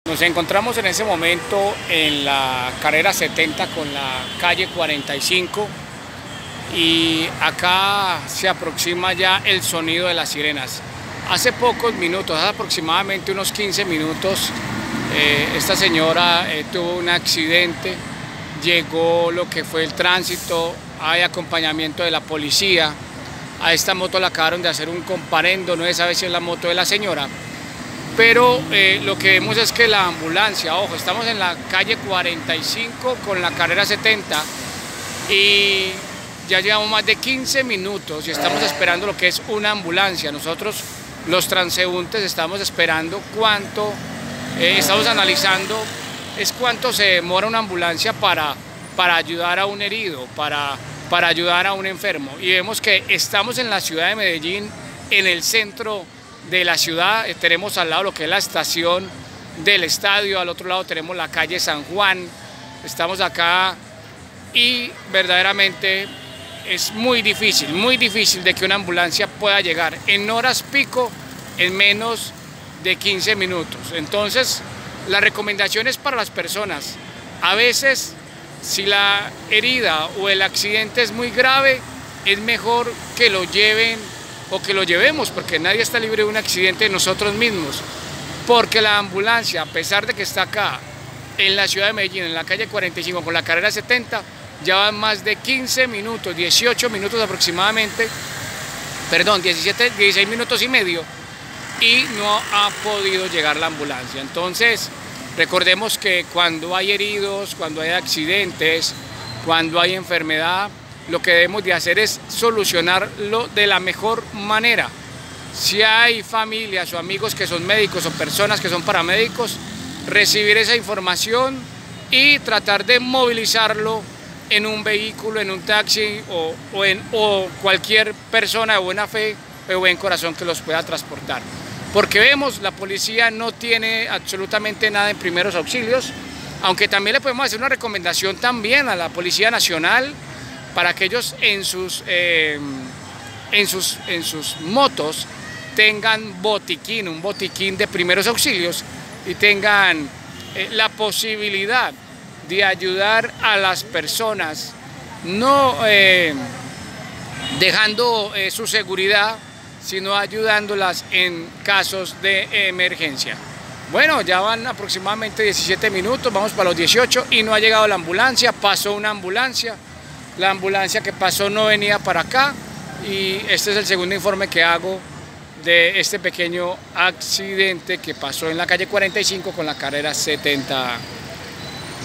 Nos encontramos en ese momento en la carrera 70 con la calle 45 y acá se aproxima ya el sonido de las sirenas. Hace pocos minutos, hace aproximadamente unos 15 minutos, esta señora tuvo un accidente, llegó lo que fue el tránsito, hay acompañamiento de la policía. A esta moto la acabaron de hacer un comparendo, no se sabe si es la moto de la señora, pero lo que vemos es que la ambulancia, ojo, estamos en la calle 45 con la carrera 70 y ya llevamos más de 15 minutos y estamos esperando lo que es una ambulancia. Nosotros, los transeúntes, estamos esperando estamos analizando es cuánto se demora una ambulancia para ayudar a un herido, para ayudar a un enfermo. Y vemos que estamos en la ciudad de Medellín, en el centro de la ciudad. Tenemos al lado lo que es la estación del estadio, al otro lado tenemos la calle San Juan. Estamos acá y verdaderamente es muy difícil de que una ambulancia pueda llegar en horas pico en menos de 15 minutos. Entonces, la recomendación es para las personas. A veces, si la herida o el accidente es muy grave, es mejor que lo lleven o que lo llevemos, porque nadie está libre de un accidente nosotros mismos. Porque la ambulancia, a pesar de que está acá, en la ciudad de Medellín, en la calle 45, con la carrera 70, ya van más de 15 minutos, 18 minutos aproximadamente, perdón, 16 minutos y medio, y no ha podido llegar la ambulancia. Entonces, recordemos que cuando hay heridos, cuando hay accidentes, cuando hay enfermedad, lo que debemos de hacer es solucionarlo de la mejor manera. Si hay familias o amigos que son médicos o personas que son paramédicos, recibir esa información y tratar de movilizarlo en un vehículo, en un taxi o cualquier persona de buena fe o buen corazón que los pueda transportar. Porque vemos, la policía no tiene absolutamente nada en primeros auxilios, aunque también le podemos hacer una recomendación también a la Policía Nacional para que ellos en sus motos tengan un botiquín de primeros auxilios y tengan la posibilidad de ayudar a las personas, no dejando su seguridad, sino ayudándolas en casos de emergencia. Bueno, ya van aproximadamente 17 minutos, vamos para los 18 y no ha llegado la ambulancia. Pasó una ambulancia, la ambulancia que pasó no venía para acá y este es el segundo informe que hago de este pequeño accidente que pasó en la calle 45 con la carrera 70.